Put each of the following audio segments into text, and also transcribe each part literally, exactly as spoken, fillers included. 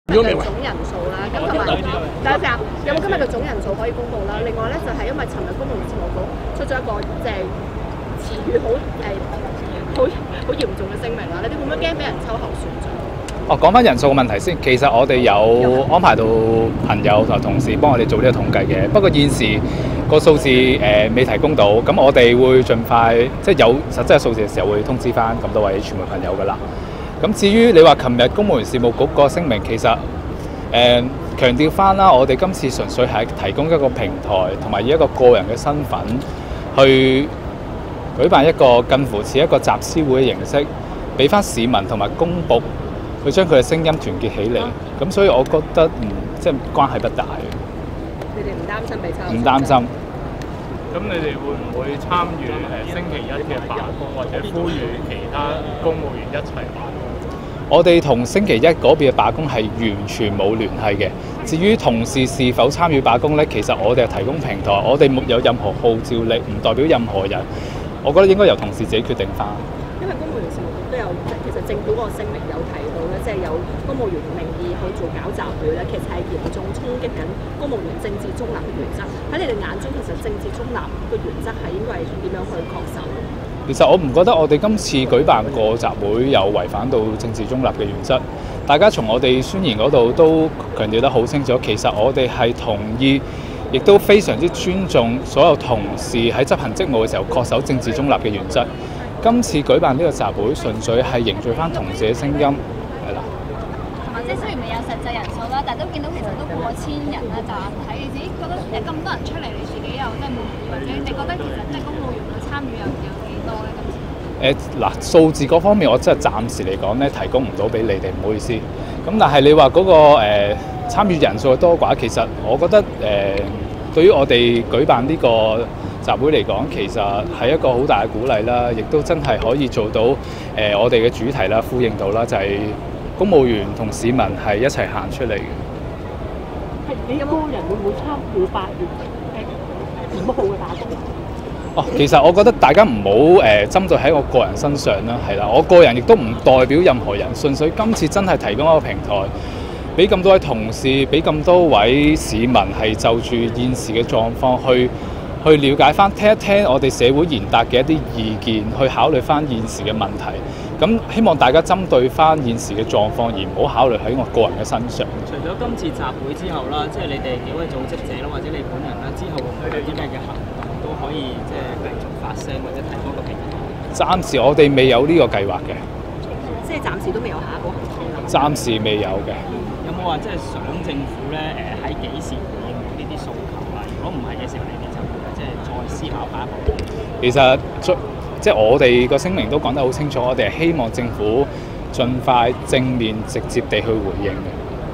嘅總人數啦，咁同埋第一集有冇今日嘅總人數可以公佈啦？另外咧就係、是、因為尋日公務員事務局出咗一個即係詞語好誒好好嚴重嘅聲明啦，你哋會唔會驚俾人秋後算賬？ 哦，講翻人數嘅問題先，其實我哋有安排到朋友同同事幫我哋做呢個統計嘅，不過現時個數字誒、呃、未提供到，咁我哋會盡快即係有實際嘅數字嘅時候會通知翻咁多位傳媒朋友噶啦。咁至於你話琴日公務員事務局個聲明，其實誒、呃、強調翻啦，我哋今次純粹係提供一個平台，同埋以一個個人嘅身份去舉辦一個近乎似一個集思會嘅形式，俾翻市民同埋公僕去將佢嘅聲音團結起嚟。咁、啊、所以我覺得唔即係關係不大嘅。 你哋唔擔心被抄？ 唔擔心。 咁你哋會唔會參與誒星期一嘅罷工，或者呼籲其他公務員一齊罷工？ 我哋同星期一嗰邊嘅罷工係完全冇聯繫嘅。至於同事是否參與罷工呢？其實我哋係提供平台，我哋沒有任何號召力，唔代表任何人。我覺得應該由同事自己決定翻。 因為公務員事務局都有，其實政府嗰個聲明有提到咧，即係有公務員名義去做搞集會咧，其實係嚴重衝擊緊公務員政治中立嘅原則。喺你哋眼中，其實政治中立嘅原則係應該係點樣去確守？ 其實我唔覺得我哋今次舉辦個集會有違反到政治中立嘅原則。大家從我哋宣言嗰度都強調得好清楚，其實我哋係同意，亦都非常之尊重所有同事喺執行職務嘅時候確守政治中立嘅原則。今次舉辦呢個集會，純粹係凝聚翻同事嘅聲音，係啦。 同埋即係雖然未有實際人數啦，但係都見到其實都過千人啦。就睇你自己覺得誒咁多人出嚟，你自己又即係滿意，或者你覺得其實即係公務員嘅參與又有幾多咧？今次誒嗱，數字嗰方面我真係暫時嚟講咧提供唔到俾你哋，唔好意思。咁但係你話嗰、那個誒、呃、參與人數多寡，其實我覺得誒、呃、對於我哋舉辦呢個集會嚟講，其實係一個好大嘅鼓勵啦，亦都真係可以做到誒、呃、我哋嘅主題啦，呼應到啦，就係、是、公務員同市民係一齊行出嚟嘅。 係你有冇人會唔會參與八月誒五號嘅罷工？ 哦，其實我覺得大家唔好誒針對喺我個人身上啦，係啦，我個人亦都唔代表任何人，純粹今次真係提供一個平台，俾咁多位同事，俾咁多位市民係就住現時嘅狀況去去了解翻，聽一聽我哋社會賢達嘅一啲意見，去考慮翻現時嘅問題。咁希望大家針對翻現時嘅狀況，而唔好考慮喺我個人嘅身上。 除咗今次集會之後啦，即係你哋幾位組織者啦，或者你本人啦，之後會唔會有啲咩嘅行動都可以即係繼續發聲或者提供個平台？ 暫時我哋未有呢個計劃嘅。 即係暫時都未有下一步行動。 暫時未有嘅。 有冇話即係想政府咧誒喺幾時回應到呢啲訴求啊？如果唔係嘅時候，你哋就會即係再思考下一步。 其實即係我哋個聲明都講得好清楚，我哋係希望政府盡快正面直接地去回應嘅。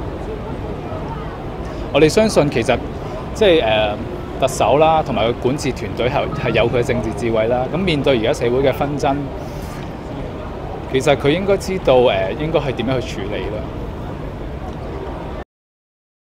我哋相信其實即係誒、呃、特首啦，同埋個管治團隊係係有佢嘅政治智慧啦。咁面對而家社會嘅紛爭，其實佢應該知道誒、呃、應該係點樣去處理啦。